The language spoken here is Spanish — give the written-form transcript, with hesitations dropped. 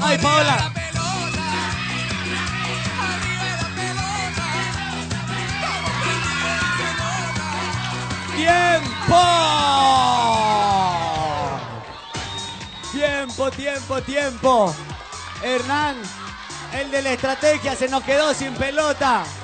¡Ay, Paola! ¡Tiempo! ¡Tiempo, tiempo, tiempo! Hernán, el de la estrategia, se nos quedó sin pelota.